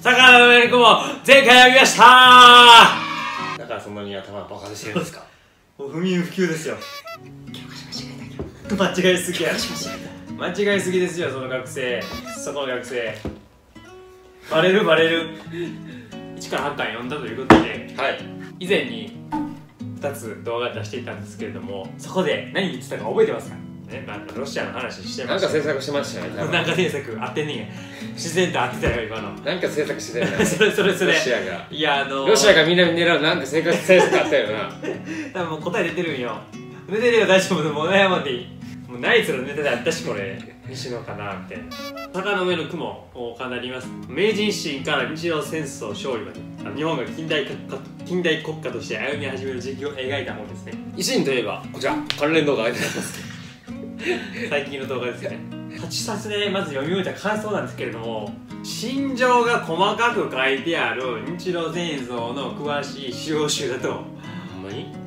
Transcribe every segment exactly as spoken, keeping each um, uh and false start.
魚の上に雲前回やりましたー。だからそんなに頭バカにしてるんですか。もう不眠不休ですよ。間違いすぎや。間違いすぎですよ、その学生。そこの学生バレるバレる。いちからはち巻読んだということで、はい、以前にふたつ動画出していたんですけれども、そこで何言ってたか覚えてますかね。なんかロシアの話してました。 なんか制作してましたよね。 なんか制作合ってんねんや。自然と合ってたよ今の。 なんか制作してたよね。 それそれそれ。 ロシアが。 いや、あのー、 ロシアがみんなに狙うなんか制作制作あったよな。 多分もう答え出てるんよ。出てるよ、大丈夫。もう悩まんでいい。もうナイツのネタであったし、これ西野かなみたいな。坂の上の雲をかなります。明治維新から日露戦争勝利まで、日本が近代国家近代国家として歩み始める時期を描いた本ですね。 維新といえばこちら関連動画が出てます最近の動画ですね。はちさつでまず読み終えた感想なんですけれども、心情が細かく書いてある日露戦争の詳しい資料集だと、ほんまに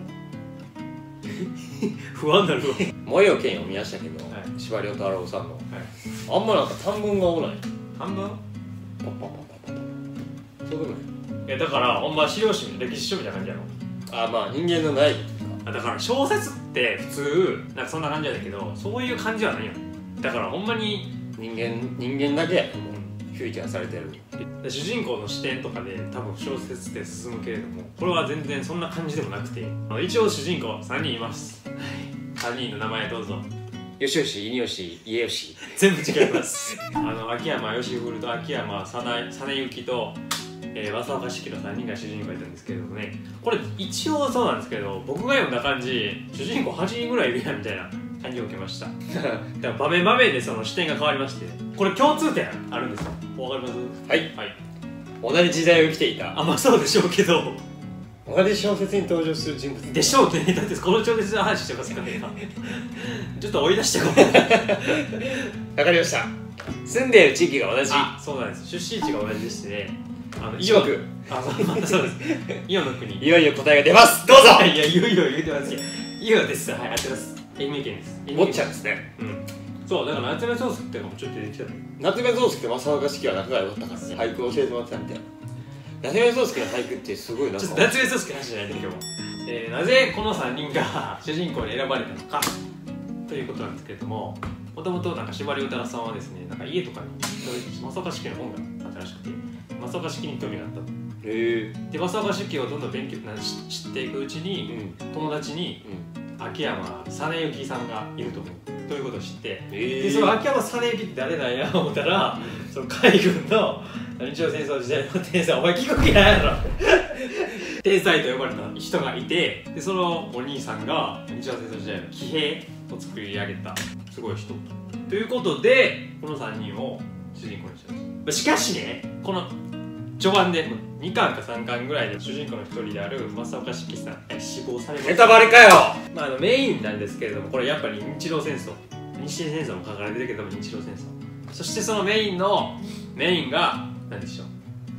不安になるわ。 燃えよ剣を見ましたけど、はい、司馬遼太郎さんの、はい、あんまなんか短文が多ない。 短文パッパッパッパッパッ。そうでもない。 いやだからほんま資料集、歴史書みたいな感じやろ。 あ、まあ人間の内部とか。だから小説って普通なんかそんな感じやだけど、そういう感じはないよ。だからほんまに人間人間だけやね、もうフューチャーされてる。 主人公の視点とかで多分小説って進むけれども、これは全然そんな感じでもなくて、一応主人公さんにんいます。さんにんの名前どうぞ。 吉吉、稲吉、家吉。 全部違います。あの秋山義古と秋山早苗幸と、えー、正岡子規のさんにんが主人公やったんですけれどもね、これ一応そうなんですけど、僕が読んだ感じ主人公はちにんぐらいいるやんみたいな感じを受けました。だから場面場面でその視点が変わりまして、これ共通点あるんですよ。わかります？ はい、はい、同じ時代を生きていた。 あ、まあそうでしょうけど、 同じ小説に登場する人物でしょうね。だってこの小説の話してますからね。ちょっと追い出してこう。 わかりました。住んでいる地域が同じ。 あ、そうなんです。出身地が同じでしてね、あの四国。 あ、そう、そうです。イオの国。 いよいよ答えが出ます。どうぞ。 いや、いよいよ言うてますけど、イオです。はい、合ってます。愛媛県です。 坊ちゃんですね。 うん。そう、だから夏目漱石っていうのもちょっと出てきたの。 夏目漱石って正岡子規は仲が良かったからね、俳句を教えてもらってたみたいな。夏目漱石の俳句ってすごいなんか、 ちょっと夏目漱石の話じゃないんだけど、えー、なぜこのさんにんが主人公に選ばれたのかということなんですけれども、もともとなんか司馬遼太郎さんはですね、なんか家とかに正岡子規の本があったらしくて、正岡子規に興味があったと。へー。で正岡子規をどんどん勉強な知っていくうちに、うん、友達に、うん、秋山早苗幸さんがいると思うということを知って、でその秋山早苗幸って誰なんや思ったら、その海軍の日露戦争時代の天才、お前聞く気ないやろ天才と呼ばれた人がいて、でそのお兄さんが日露戦争時代の騎兵を作り上げたすごい人ということで、このさんにんを主人公にしたんです。しかしね、この序盤でにかんかさんかんぐらいで主人公の一人である正岡子規さん死亡されます。 ネタバレかよ。 まあ、あのメインなんですけれども、これやっぱり日露戦争、日清戦争も書かれてるけども、日露戦争、そしてそのメインのメインが何でしょう。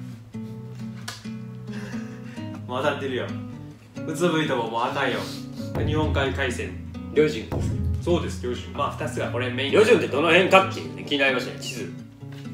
もう当たってるよ。うつぶいとももう赤いよ。日本海海戦旅順。 そうです、旅順。まあふたつがこれメイン。 旅順ってどの辺かっていうね、気になりましたね、地図。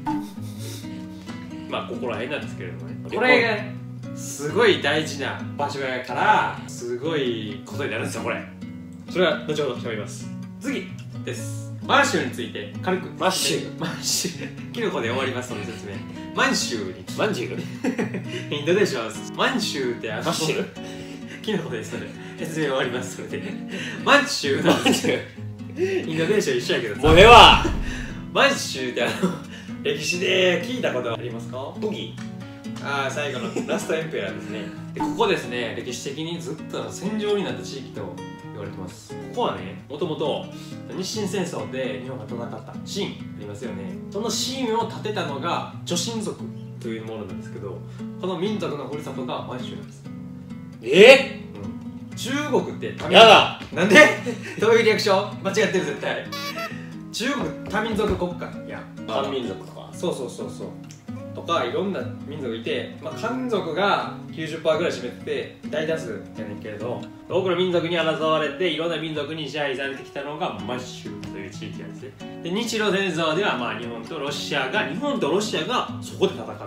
まあここら辺なんですけれどもね、これがすごい大事な場所やからすごいことになるんですよ、これ。それは後ほど喋ります。次です。満州について軽く。 満州満州キノコで終わります、その説明。満州に満州インドネシアは満州ってあの満州キノコです。それ説明終わります。それで満州なんですよ。インドネシア一緒やけどさ、 もうええわ。 満州ってあの歴史で聞いたことありますか？ ブギああ、最後のラストエンペラーですね。でここですね、歴史的にずっと戦場になった地域と言われてます。ここはね、もともと日清戦争で日本が戦ったシーンありますよね。そのシーンを建てたのが女真族というものなんですけど、この民族のふるさとが満州なんです。 えー、うん、中国って多民族。 やだ。 なんでどういうリアクション？間違ってる、絶対。中国多民族国家や漢民族とか、 そうそうそうそうとかいろんな民族いて、まあ、漢族が きゅうじゅっパーセント ぐらい占めてて大多数やねんけれど、多くの民族に争われていろんな民族に支配されてきたのが満州という地域なんですね。で日露戦争ではまあ日本とロシアが日本とロシアがそこで戦うっていう、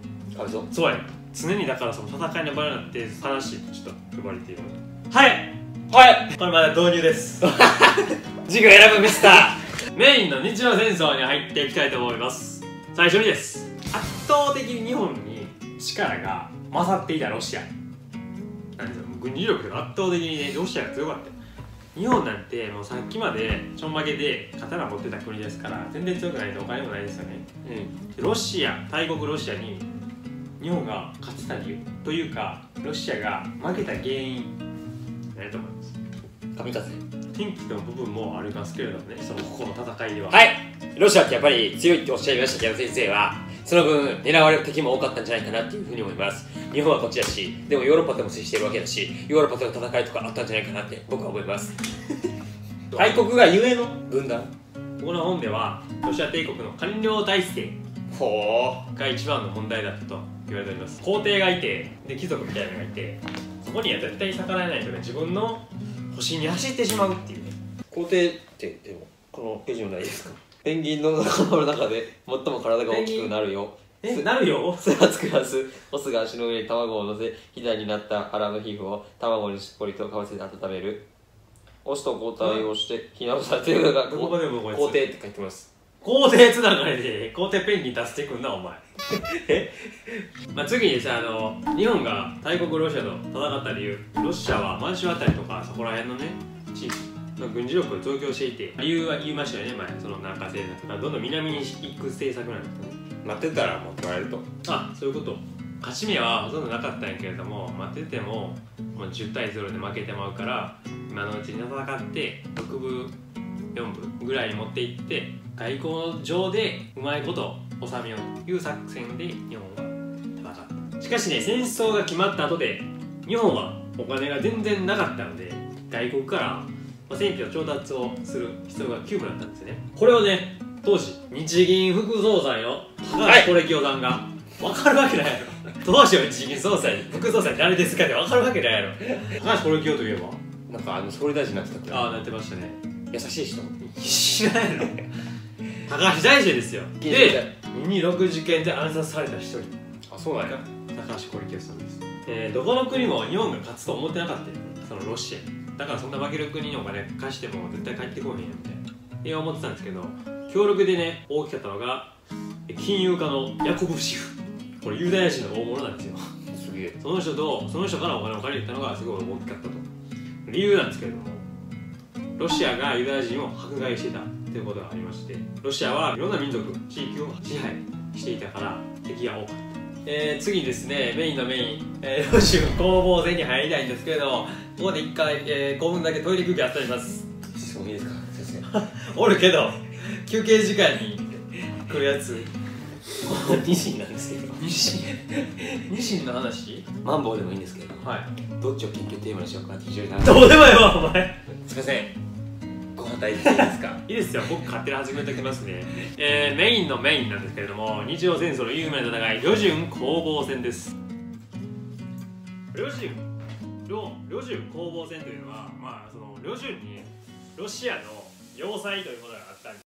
かわいそう。 そうや常にだからその戦いの場になって話ちょっと呼ばれている。はいはいこれまだ導入です授業選ぶミスタメインの日露戦争に入っていきたいと思います。最初にです。圧倒的に日本に力が勝っていたロシアなんですよ。軍事力が圧倒的にねロシアが強かった。日本なんてもうさっきまでちょんまげで刀持ってた国ですから全然強くないとお金もないですよね。 ー。うん。 ロシア大国ロシアに日本が勝てた理由というかロシアが負けた原因何だと思います？ 神風。 天気の部分もありますけれどもね、そのここの戦いでは。 はい。ロシアってやっぱり強いっておっしゃいましたけど先生はその分狙われる敵も多かったんじゃないかなっていうふうに思います。日本はこっちだし、でもヨーロッパとも接しているわけだし、ヨーロッパとの戦いとかあったんじゃないかなって僕は思います大国がゆえの分断。 この本ではロシア帝国の官僚体制ほが一番の問題だったと言われております。皇帝がいてで貴族みたいなのがいて、そこには絶対逆らえないとか自分の星に走ってしまうっていうね。 皇帝ってでもこのページもないですか？ペンギンの仲間の中で最も体が大きくなるよ。 えなるよそれはつくはず。オスが足の上に卵を乗せ、ひだになった腹の皮膚を卵にしっぽりとかぶせて温める。オスと交代をしてひなをされているのがどこまでもこいつ皇帝って書いてます。 皇帝つながりで皇帝ペンギン出してくんなお前えまあ次にさあの日本が大国ロシアと戦った理由、ロシアは満州あたりとかそこら辺のね地域の軍事力を増強していて、理由は言いましたよね前、その南下政策がどんどん南に行く政策なんですよね。 待ってたら持ってもらえると。 あそういうこと。勝ち目はほとんどなかったんやけれども、待っててももうじゅうたいゼロで負けてまうから今のうちに戦ってろくぶよんぶぐらいに持っていって外交上でうまいこと収めようという作戦で日本は戦った。しかしね戦争が決まった後で日本はお金が全然なかったので外国からまあ戦費を調達をする必要が急務だったんですね。これをね当時日銀副総裁の高橋是清さんが分かるわけないやろ当時の日銀総裁副総裁誰ですかって分かるわけないやろ高橋是清といえばなんかあの総理大臣になってたっけ？ ああなってましたね。 優しい人。 知らないの高橋大輔ですよ。でににろく事件で暗殺された一人。 あ、そうなんや。 高橋是清さんです、えー、どこの国も日本が勝つと思ってなかったよね、そのロシアに。だからそんな負ける国にお金貸しても絶対帰ってこへんやんみたいなって思ってたんですけど、強力でね大きかったのが金融家のヤコブ・シフ。これユダヤ人の大物なんですよ。 すげえ。 その人とその人からお金を借りたのがすごい大きかったと。理由なんですけれども、ロシアがユダヤ人を迫害してたということがありまして、ロシアはいろんな民族地域を支配していたから敵が多かった。えー、次にですねメインのメイン、えー、ロシア攻防戦に入りたいんですけれども、ここでいっかい、えー、ごふんだけトイレ休憩あったります。 質問いいですか先おるけど休憩時間に来るやつ生。ニシンなんですけど。 ニシンニシンの話マンボウでもいいんですけど、 はいどっちを研究テーマにしようかって非常に悩んで。 どうでもいいわお前すいません。ご飯大事でいいですか？ いいですよ、僕勝手に始めておきますね。えー、メインのメインなんですけれども、日露戦争の有名な戦い、旅順攻防戦です。旅順旅旅順攻防戦というのは、まあその旅順にロシアの要塞というものがあったんです。